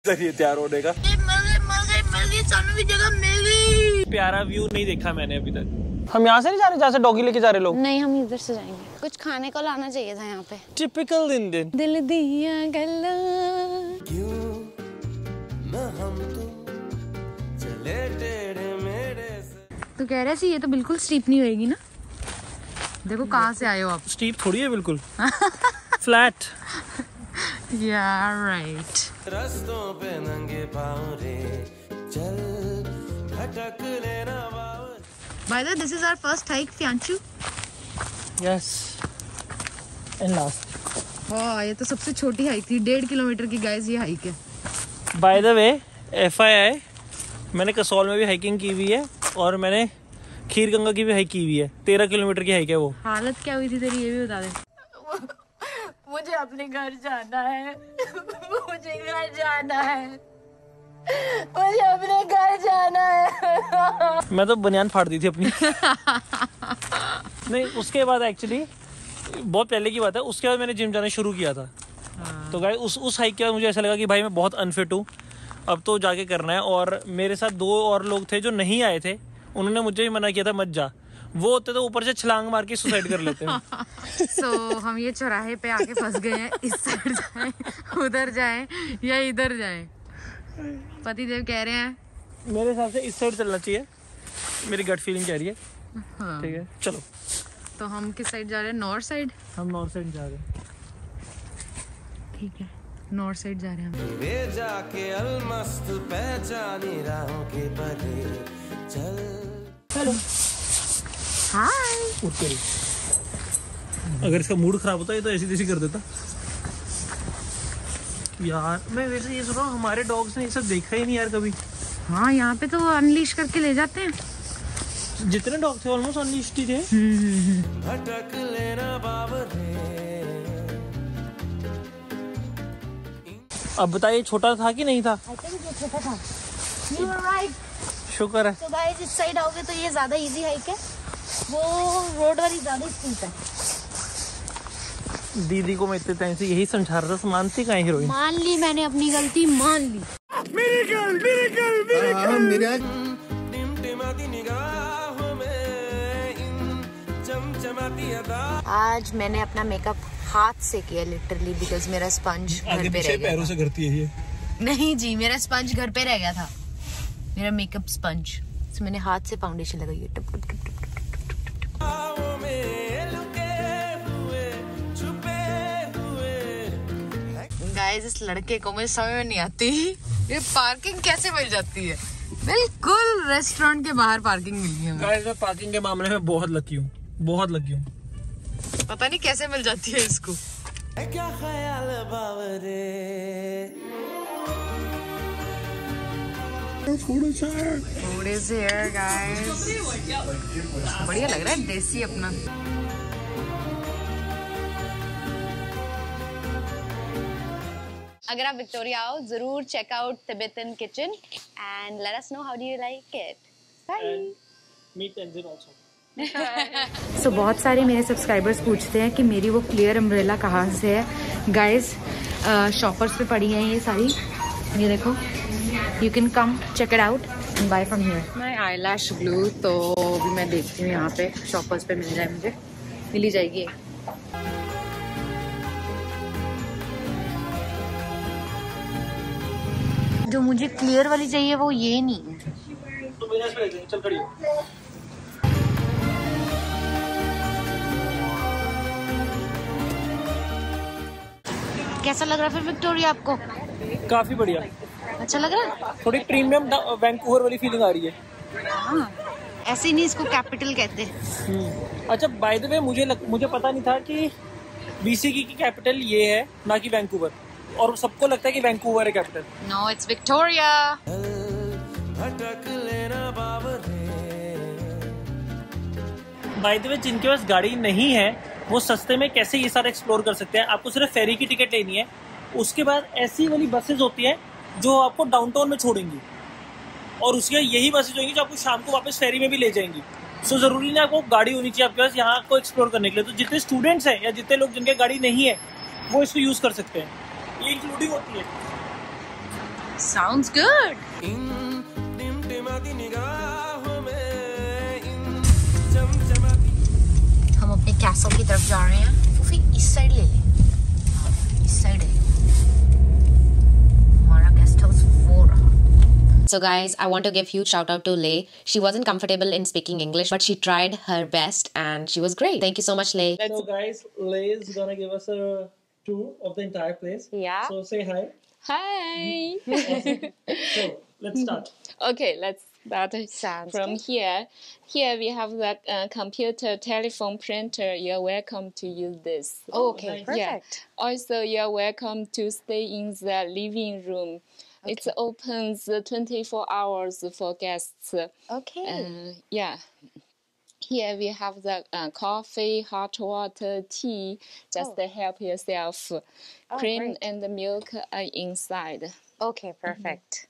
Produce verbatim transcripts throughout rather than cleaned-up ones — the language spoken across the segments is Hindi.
तैयार होने का। प्यारा व्यू नहीं देखा मैंने अभी तक। हम यहाँ से नहीं जा रहे जहाँ से डॉगी लेके जा रहे लोग? नहीं, हम इधर से जाएंगे। कुछ खाने को लाना चाहिए था यहाँ पे। Typical Indian. दिल दिया गल्ला क्यों न हम तुम चले टेढ़े मेरे से। तो कह रहे सी ये तो बिल्कुल स्टीप नहीं होएगी ना। देखो कहाँ से आए हो आप। स्टीप थोड़ी है बिल्कुल। फ्लैट। Yeah, right. रस्तों पे नंगे पाँव रे चल भटक लेना बावर। By the way, this is our first hike, Fianchu. Yes. And last. वाह, ये तो सबसे छोटी हाइक थी, डेढ़ किलोमीटर की गाइस ये हाइक है। By the way, F I I मैंने कसौल में भी हाइकिंग की हुई है और मैंने खीर गंगा की भी हाइक की हुई है। तेरह किलोमीटर की हाइक है वो। हालत क्या हुई थी तेरी ये भी बता दे। मुझे अपने घर जाना है। मुझे घर जाना है। मुझे अपने घर जाना है। मैं तो बनियान फाड़ दी थी अपनी। नहीं, उसके बाद एक्चुअली बहुत पहले की बात है, उसके बाद मैंने जिम जाना शुरू किया था। तो गाइस उस उस हाइक के बाद मुझे ऐसा लगा कि भाई मैं बहुत अनफिट हूँ, अब तो जाके करना है। और मेरे साथ दो और लोग थे जो नहीं आए थे, उन्होंने मुझे भी मना किया था मत जा। वो होते तो ऊपर से छलांग मार के सुसाइड कर लेते हैं। so, हम ये चौराहे पे आके फंस गए हैं। इस साइड जाएं, उधर जाएं या इधर जाएं। पतिदेव कह रहे हैं मेरे हिसाब से इस साइड चलना चाहिए, मेरी गट फीलिंग कह रही है। हाँ। ठीक है चलो। तो हम किस साइड जा रहे हैं? North side. हम नॉर्थ साइड जा रहे हैं। ठीक है, नॉर्थ साइड जा रहे हैं हम। वे जाके अलमस्त पहचानी राहों के परे चल। हेलो। हाय। उठ कर अगर इसका मूड खराब होता है तो ऐसी तैसी कर देता यार। मैं वैसे ये सुन रहा हूँ हमारे डॉग्स ने ये सब देखा ही नहीं यार कभी। हाँ, यहाँ पे तो अनलीश करके ले जाते हैं। जितने डॉग थे ऑलमोस्ट अनलीश्ड ही थे। भटक लेना बावरे। अब बताइए छोटा था कि नहीं था? I think ये छोटा था। You were right. शुक्र है। तो गाइस इस साइड आओगे तो ये ज्यादा इजी हाइक है, वो रोड वाली ज्यादा स्टीप है। दीदी को मैं इतने टाइम से यही समझा रहा था, मानती कहाँ हीरोइन। मान ली मैंने अपनी गलती, मान ली। मेरी गल, मेरी गल, मेरी गल। मेरा टिमटिमाती निगाहों में इन चमचमाती अदा। आज मैंने अपना मेकअप हाथ से किया लिटरली, बिकॉज मेरा स्पंज घर पे रह गया पैरों से करती है ये। नहीं जी, मेरा स्पंज घर पे रह गया था, मेरा मेकअप स्पंज। तो मैंने हाथ से फाउंडेशन लगाई है। टप टप टप टप टप टप। गाइस इस लड़के को मुझे समझ में नहीं आती, ये पार्किंग कैसे मिल जाती है। बिल्कुल रेस्टोरेंट के बाहर पार्किंग मिली है। गाइस मैं पार्किंग के मामले में बहुत लकी हूँ, बहुत लकी हूँ। पता नहीं कैसे मिल जाती है इसको। क्या ख्याल बावरे। थोड़े से यार गाइस, बढ़िया लग रहा है देसी अपना। अगर आप विक्टोरिया आओ जरूर check out Tibetan kitchen and let us know how do you like it. Bye. Meet engine also. So so, बहुत सारे मेरे सब्सक्राइबर्स पूछते हैं कि मेरी वो क्लियर अम्ब्रेला कहाँ से है। गाइस शॉपर्स पे पड़ी हैं ये सारी, ये देखो। You can come check it out and buy from here. My eyelash glue तो अभी मैं देखती हूँ यहाँ पे शॉपर्स पे मिल जाए, मुझे मिल ही जाएगी। जो मुझे क्लियर वाली चाहिए वो ये नहीं है। तो मेरा इस पे देख, चल खड़ी हो। कैसा लग रहा है फिर विक्टोरिया आपको? काफी बढ़िया। अच्छा लग रहा है? थोड़ी प्रीमियम वैंकूवर वाली फीलिंग आ रही है। हाँ, ऐसे नहीं इसको कैपिटल कहते। अच्छा बाय द वे मुझे लग, मुझे पता नहीं था कि बीसीकी की कैपिटल ये है ना कि वैंकूवर, और सबको लगता है कि वैंकूवर है कैपिटल। No it's Victoria. भटक लेना बावरे। बाय द वे जिनके पास गाड़ी नहीं है वो सस्ते में कैसे ये सारा एक्सप्लोर कर सकते हैं। आपको सिर्फ फेरी की टिकट लेनी है, उसके बाद ऐसी वाली बसेस होती हैं जो आपको डाउनटाउन में छोड़ेंगी, और उसके यही बसेज होंगी जो आपको शाम को वापस फेरी में भी ले जाएंगी। सो so, जरूरी नहीं आपको गाड़ी होनी चाहिए आपके पास यहाँ को एक्सप्लोर करने के लिए। तो जितने स्टूडेंट्स हैं या जितने लोग जिनके गाड़ी नहीं है वो इसको यूज कर सकते हैं, ये इंक्लूडिंग होती है। Sounds good. इन टिमटिमाती निगाहों में इन चमचमाती हम अपने कैसल की तरफ जा रहे हैं। फूफी इस साइड ले ले, इस साइड है हमारा गेस्ट हाउस वो रहा। So guys, I want to give huge shout out to Lay. She wasn't comfortable in speaking English, but she tried her best and she was great. Thank you so much, Lay. So guys, Lay is gonna give us a tour of the entire place. Yeah. So say hi. Hi. So let's start. Okay, let's start Sounds from good. here. Here we have the uh, computer telephone printer. You're welcome to use this. Okay, nice. perfect. Yeah. Also, you're welcome to stay in the living room. It opens twenty-four hours for guests. Okay. Uh, yeah. Here we have the uh, coffee, hot water, tea. Just Oh. help yourself. Oh, Cream great. and milk are inside. Okay, perfect.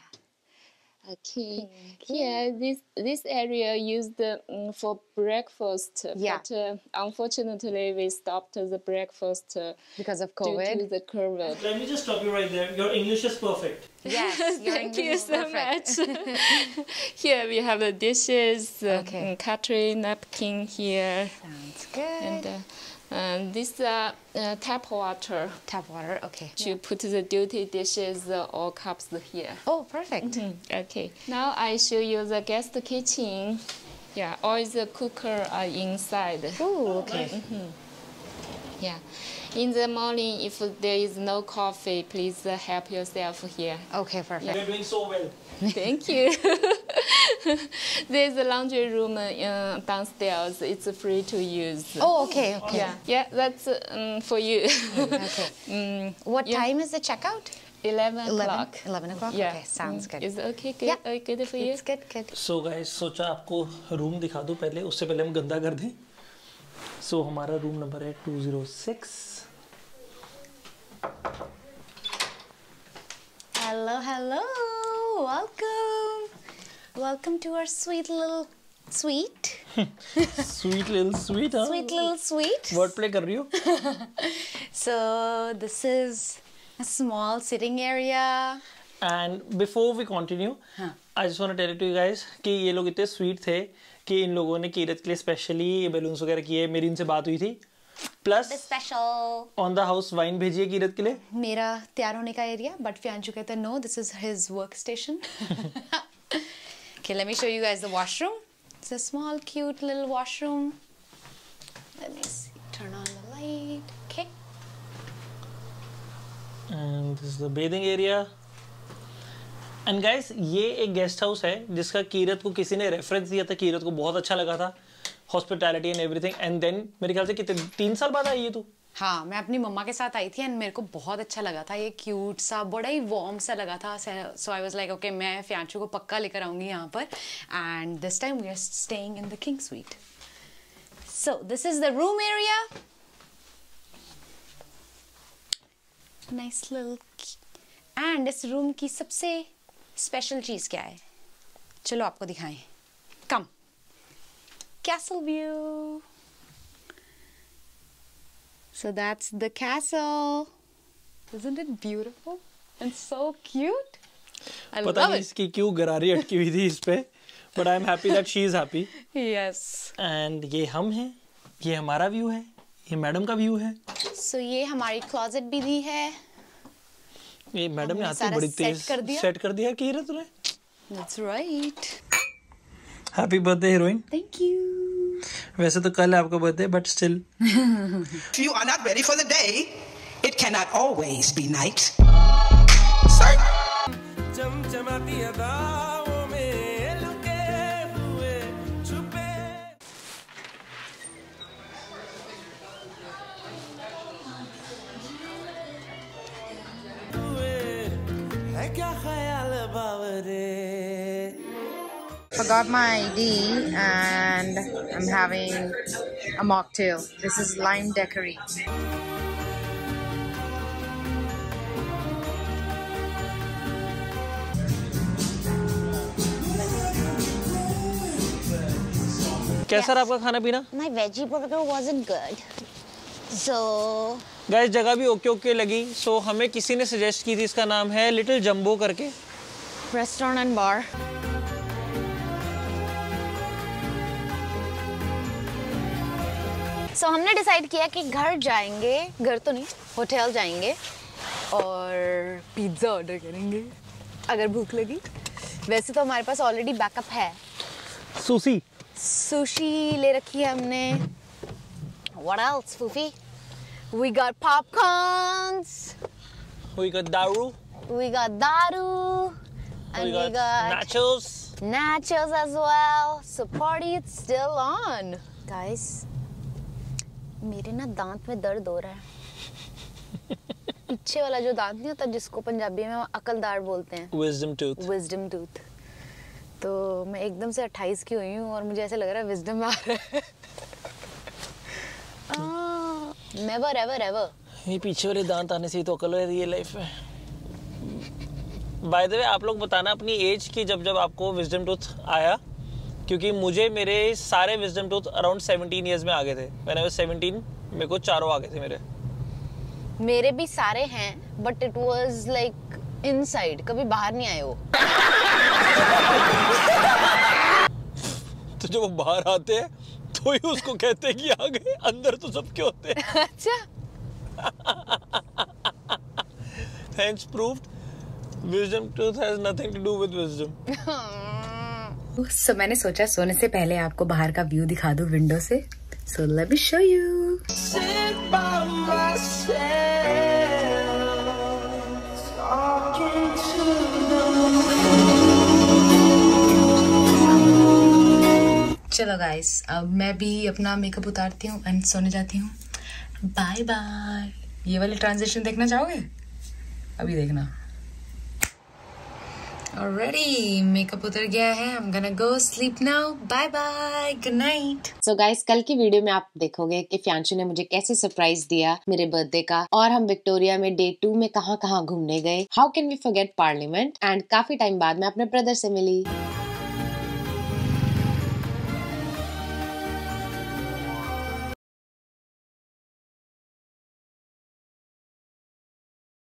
Okay. Here, this this area used um, for breakfast. Yeah. But uh, unfortunately, we stopped the breakfast uh, Because of due to COVID. the COVID. Let me just stop you right there. Your English is perfect. Yes, your Thank English you is so perfect. much. Here we have the dishes, uh, Okay. mm, cutlery, napkin here, Sounds good. and uh, uh, this uh, uh, tap water Tap water. Okay. to put the dirty dishes uh, or cups here. Oh, perfect. Mm, okay. Now I show you the guest kitchen. Yeah, all the cooker are inside. Ooh, okay. Yeah. In the morning, if there is no coffee, please uh, help yourself here. Okay, perfect. You're doing so well. Thank you. There's a laundry room uh, downstairs. It's free to use. Oh, okay, okay. Yeah, yeah, that's um, for you. Okay. Mm, What yeah. time is the checkout? eleven o'clock. eleven o'clock? Yeah. Okay, sounds Mm, good. Is it okay? Good, Yeah. uh, good for you? It's good, good. So guys सोचा आपको रूम दिखा दूं पहले, उससे पहले हम गंदा कर दें। सो so, हमारा रूम नंबर है two zero six. Hello, hello. Welcome. Welcome to our sweet little suite. Sweet little sweet हाँ Sweet little suite. Word play कर रही हो। So, this is a small sitting area. And before we continue I just want to tell you guys कि ये लोग इतने स्वीट थे कि इन लोगों ने कीरत के लिए स्पेशली बैलून्स वगैरह किए। मेरी इनसे बात हुई थी। Plus Special. On the house wine भेजी है कीरत के लिए। मेरा तैयार होने का एरिया, बट फियांशु कहते हैं no, this is his work station. Okay, let me show you guys the washroom. It's a small, cute little washroom. Let me see. Turn on the light. Okay. And this is the bathing area. And guys ये एक गेस्ट हाउस है जिसका कीरत को किसी ने रेफरेंस दिया था, कीरत को बहुत अच्छा लगा था, hospitality and everything. And then मेरे ख्याल से कितने तीन साल बाद आई है तू। हाँ, मैं अपनी मम्मा के साथ आई थी एंड मेरे को बहुत अच्छा लगा था। ये क्यूट सा, बड़ा ही वार्म सा लगा था। So I was like okay, मैं फियांशु को पक्का लेकर आऊंगी यहाँ पर। And this time we are staying in the king suite. So this is the room area. Nice little. And इस रूम की सबसे स्पेशल चीज क्या है, चलो आपको दिखाएं. कम. Castle view. So that's the castle. Isn't it beautiful and so cute? I पता love नहीं it. इसकी क्यों गरारी अटकी हुई थी इस पे, but I am happy that she is happy. Yes. And ये हम हैं, ये हमारा व्यू है, ये मैडम का व्यू है। So ये हमारी क्लोजेट भी दी है. ये मैडम ने हमने हाथ सारा बड़ी set तेज कर दिया। सेट कर दिया कीरत ने। That's right. Happy birthday heroine. Thank you. वैसे तो कल है आपका birthday, but still If you are not ready for the day, it cannot always be night. Sir. चमचमाती अदाओं में लुके हुए छुपे हुए है क्या ख्याल बावरे। Forgot my I D and I'm having a mocktail. This is lime daiquiri. कैसा रहा आपका खाना पीना? My veggie burger wasn't good. So guys जगह भी ओके ओके लगी। सो so, हमें किसी ने सजेस्ट की थी, इसका नाम है लिटिल जंबो करके restaurant and bar. So so, हमने डिसाइड किया कि घर जाएंगे, घर तो नहीं होटल जाएंगे और पिज्ज़ा ऑर्डर करेंगे अगर भूख लगी। वैसे तो हमारे पास ऑलरेडी बैकअप है, सुशी सुशी ले रखी है हमने। What else, Fufi? We got popcorns. We got daru. We got daru. And We we got got nachos. nachos as well. So party is still on. Guys, मेरे ना दांत में दर्द हो रहा है। पीछे वाला जो दांत नहीं होता जिसको पंजाबी में अकलदार बोलते हैं, Wisdom tooth. Wisdom tooth. तो मैं एकदम से अट्ठाईस की हुई हूँ और मुझे ऐसा लग रहा है विजडम आ रहा है। Never ever ever. ये पीछे वाले दांत आने से ही तो अकल है रियल लाइफ में। बाय द वे आप लोग बताना अपनी एज की जब जब आपको विजडम टूथ आया, क्योंकि मुझे मेरे सारे wisdom tooth around seventeen years में आ गए थे। व्हेन आई वाज सेवनटीन मेरे को चारों आ गए थे मेरे। मेरे भी सारे हैं but it was like inside, कभी बाहर नहीं आए वो। तो जब वो बाहर आते हैं तो ही उसको कहते हैं कि आ गए, अंदर तो सबके होते हैं। अच्छा Hence proved wisdom tooth has nothing to do with wisdom. So so, मैंने सोचा सोने से पहले आपको बाहर का व्यू दिखा दूं विंडो से। So let me show you. चलो गाइस, अब मैं भी अपना मेकअप उतारती हूँ एंड सोने जाती हूँ। Bye bye. ये वाली ट्रांजिशन देखना चाहोगे? अभी देखना। Alrighty, मेकअप उतर गया है। I'm gonna go sleep now. Bye bye. Good night. So guys, कल की वीडियो में आप देखोगे कि फ्यांशु ने मुझे कैसे सरप्राइज दिया मेरे बर्थडे का, और हम विक्टोरिया में डे टू में कहाँ कहाँ घूमने गए। How can we forget parliament, and काफी टाइम बाद मैं अपने ब्रदर से मिली।